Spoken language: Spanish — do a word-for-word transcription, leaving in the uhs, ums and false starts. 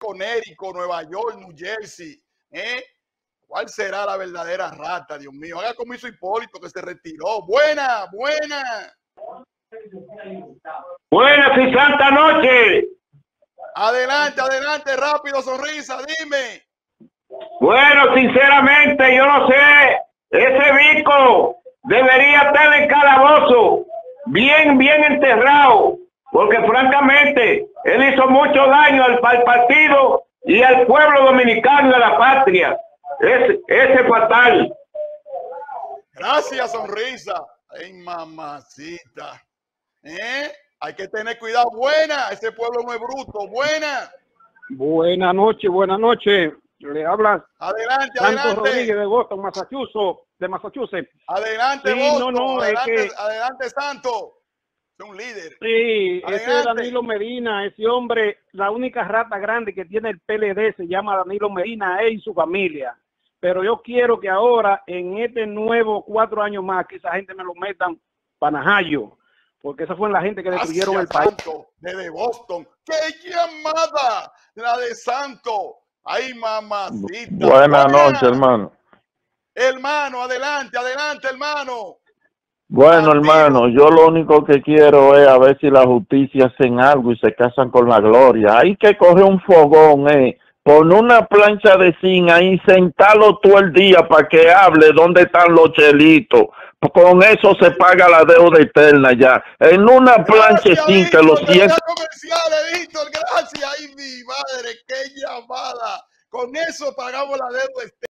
Connecticut, Nueva York, New Jersey. ¿Eh? ¿Cuál será la verdadera rata, Dios mío? Haga como hizo Hipólito, que se retiró. Buena, buena. Buenas y santa noche. Adelante, adelante, rápido, sonrisa, dime. Bueno, sinceramente, yo no sé, ese Vico debería estar en calabozo, bien, bien enterrado, porque francamente, él hizo mucho daño al, al partido y al pueblo dominicano y a la patria. Ese, ese fatal. Gracias, sonrisa. Ay, mamacita. ¿Eh? Hay que tener cuidado. Buena. Ese pueblo no es bruto. Buena. Buenas noches, buenas noches. Le habla Adelante, Santos adelante. Rodríguez de Boston, Massachusetts. De Massachusetts. Adelante, Sí, Boston. no, no, adelante, es que... adelante, Santo. Es un líder. Sí, adelante. ese es Danilo Medina, ese hombre, la única rata grande que tiene el P L D se llama Danilo Medina, él y su familia. Pero yo quiero que ahora, en este nuevo cuatro años más, que esa gente me lo metan panajayo, porque esa fue la gente que destruyeron el país. Santo, desde Boston. ¡Qué llamada! La de Santo. Ay, mamacita. Buenas noches, hermano. Hermano, adelante, adelante, hermano. Bueno, hermano, yo lo único que quiero es a ver si la justicia hacen algo y se casan con la gloria. Hay que coger un fogón, eh, poner una plancha de zinc ahí, sentarlo todo el día para que hable dónde están los chelitos. Con eso se paga la deuda eterna ya. En una plancha de zinc que lo sienta. Comerciales, Víctor, gracias. Ay, mi madre, qué llamada. Con eso pagamos la deuda eterna.